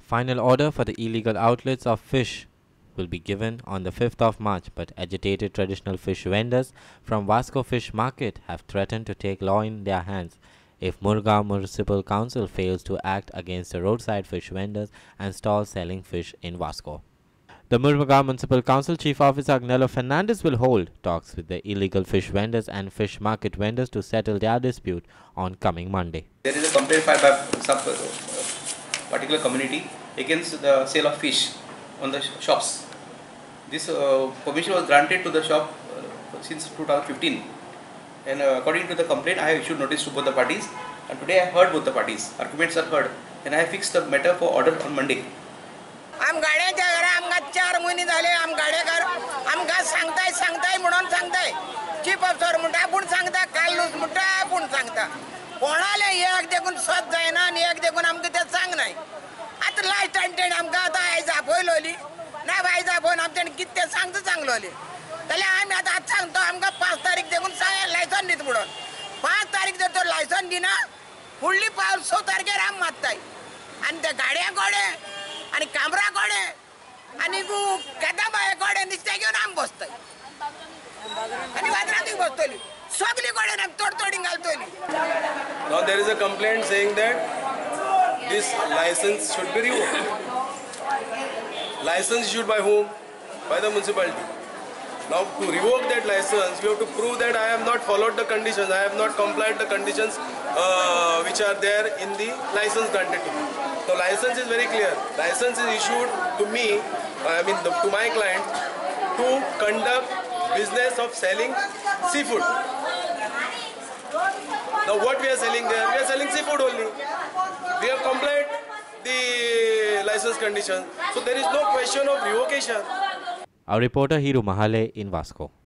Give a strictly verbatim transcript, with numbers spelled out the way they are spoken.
Final order for the illegal outlets of fish will be given on the fifth of March, but agitated traditional fish vendors from Vasco Fish Market have threatened to take law in their hands if Murgaon Municipal Council fails to act against the roadside fish vendors and stalls selling fish in Vasco. The Murgaon Municipal Council Chief Officer Agnello Fernandez will hold talks with the illegal fish vendors and fish market vendors to settle their dispute on coming Monday. There is a complaint filed by some particular community against the sale of fish on the shops. This uh, permission was granted to the shop uh, since two thousand fifteen, and uh, according to the complaint, I have issued notice to both the parties, and today I heard both the parties. Arguments are heard, and I have fixed the matter for order on Monday. आम गाड्याच्या घरा आमका चार महिने झाले आम गाड्याकर आमका सांगताय सांगताय म्हणून सांगताय चीफ ऑफिसर म्हणता आपण सांगता काल लूज म्हणता आपण सांगता कोणाला एक देखून स्वत जायना आणि एक देखून आमका ते सांग नाही आता लास्ट टाइम आमका आता आयज आपयलोली ना आयज आपण आमच्याने किती सांगतो चांगलोली त्याला आम्ही आता आज सांगतो आमका पाच तारीख देखून लायसन दित म्हणून पाच तारीख जर तो लायसन दिना फुडली पाच स तारखेर आम मागताय आणि त्या गाड्या गोडे आणि कामरा गोडे आणि गु कदबाय गोडे निस्ते घेऊन आम बसतोय आणि वाजरात बसतोली सगळी गोडे ना तोडतोडी घालतोली. Now there is a complaint saying that this license should be revoked. License issued by whom? By the municipality. Now to revoke that license, we have to prove that I have not followed the conditions, I have not complied the conditions uh, which are there in the license granted to me. So license is very clear. License is issued to me, I mean the, to my client, to conduct business of selling seafood. Now what we are selling there? We are selling seafood only. We have complied the license conditions. So there is no question of revocation. Our reporter Hiru Mahale in Vasco.